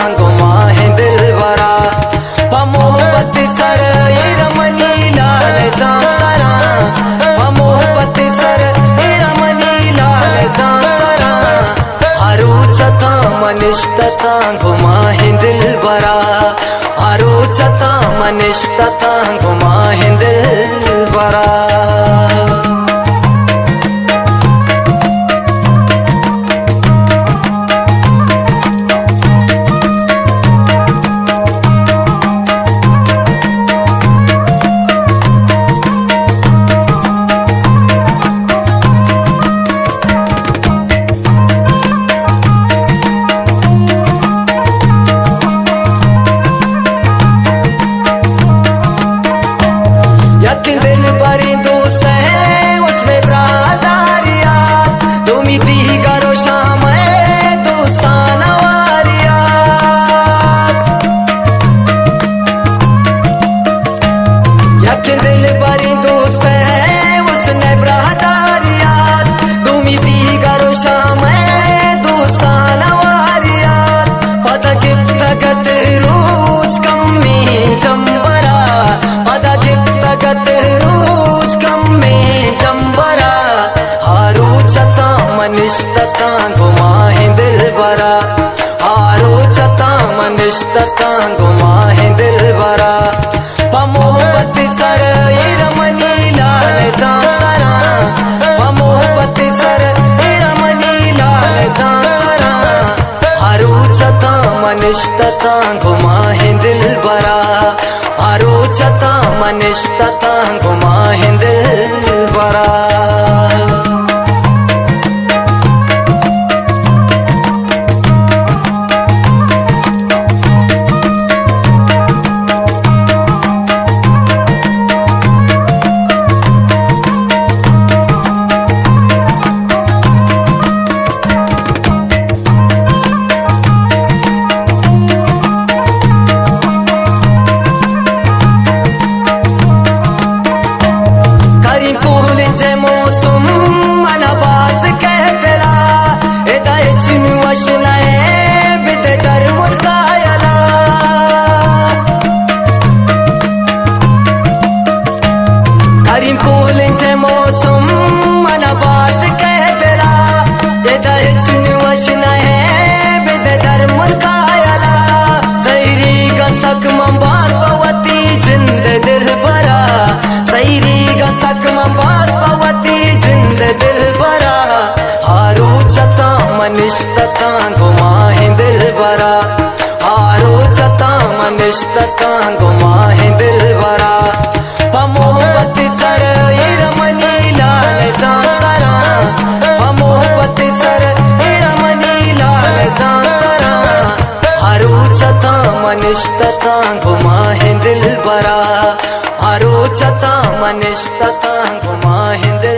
घुमाए दिल बरा मोहब्बत सर रमनी लाल सांसरा मोहब्बत सर रमनी लाल सांसरा हारो चता मनिष्ठता घुमाए दिल बरा हारो चता मनिष्ठता घुमाए दिल बरा यकीन दिल बरी दोस्त है उसमें ब्रादारिया तुम दी करो शाम है दोस्ताना वारिया यकीन दिल बरी दोस्त है उसने ब्रादारिया तुम दी करो शाम है दोस्ताना वारिया पता गिफ्त रोज कम में जम्बरा पता गिफ्त रोज कम में जम्बरा हारो चता मनिष्ठता घुमाए दिल बरा हारो चता मनिष्ठता घुमाए दिल बरा मोहब्बत सर रमनी लाल सांसरा मोहब्बत सर रमनी लाल सांसरा हारो चता मनिष्ठता घुमाए दिल बरा हारो चता मनिष्ठता घुमाए दिल बरा मौसम मनबाज कहला एदाय चिन वशनाए बिते कर मुकायला करीम कोल जे मौसम मनबाज कहला एदाय चिन वशनाए बिते कर मुकायला सैरी गसक मंबाज पवती जिंद दिल बरा सैरी गसक मंबाज जिंद दिल बरा हारो चता मनिष्ठता घुमाए दिल बरा हारो चता मनिष्ठता घुमाए दिल बरा मोहब्बत सर रमनी लाल सांसरा मोहब्बत सर रमनी लाल सांसरा हारो चता मनिष्ठता घुमाए दिल बरा हारो चता मनिष्ठता घुमाए दिल